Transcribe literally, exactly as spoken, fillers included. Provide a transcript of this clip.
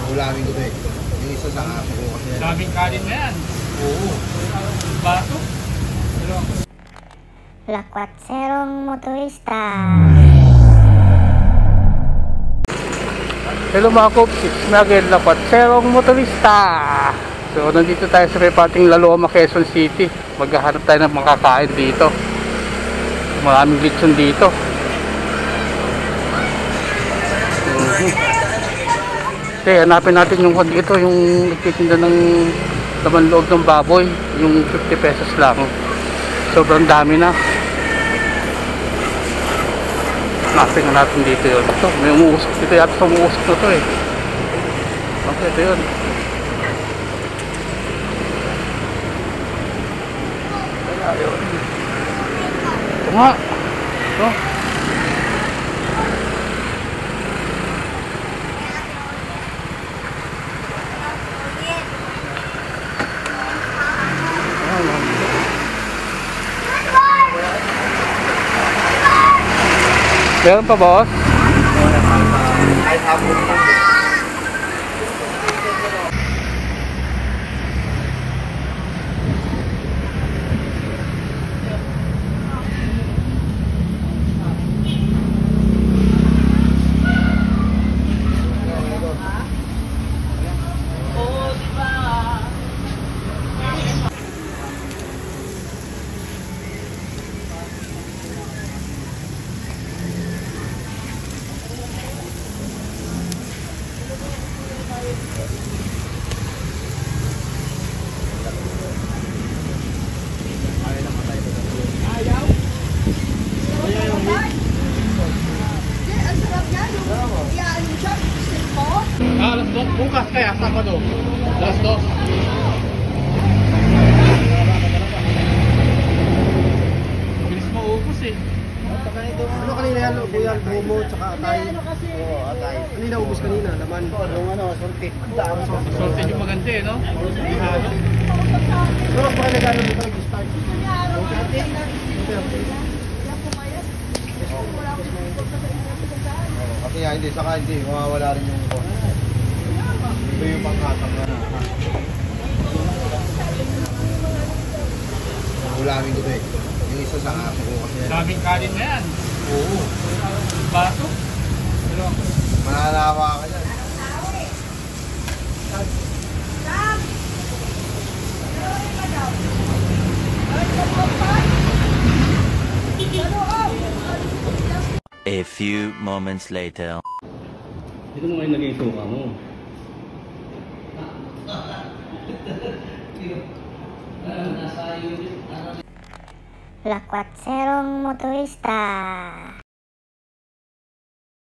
Ulamin ko to eh. Yung isa sa aso ko kasi. Daming kanin na yan. Oo. Bato. Lakwatserong motorista. Hello mga Coops, it's me again, Lakwatserong motorista. So nandito tayo sa may pating Laloma, Quezon City. Maghahanap tayo ng makakain dito. Maraming lechon dito. Mm-hmm. Okay, hanapin natin yung ito, yung nagtitinda ng laman loob ng baboy, yung fifty pesos lang. Sobrang dami na. Hanapin na natin dito yun. Ito, may umuusok dito yata sa umuusok na to eh. Okay, ito yun. Ayun. Ito nga. Ito. Meron pa, boss? Kahit hapon lang. Ah, alas dos. Bukas kaya, Sabado. Alas dos. Bilis mo ubus eh. Ano kanina yan? Kuya, bumo, tsaka atay. Oo, atay. Kanina ubus kanina, laman. Yung ano, sorti. Sorted yung maganda eh, no? Ihalo. Pero mas baka nagano dito nag-start. Kasi nga hindi, saka hindi, mawawala rin yung ito. Ito yung pangkatang na. Ulamin ko to eh. Yung isa sa aso ko kasi. Daming kanin na yan. Oo. Bato. Mananawa ka dyan. A few moments later. Dito mo ngayon naging suka mo. Lakwatserong motorista.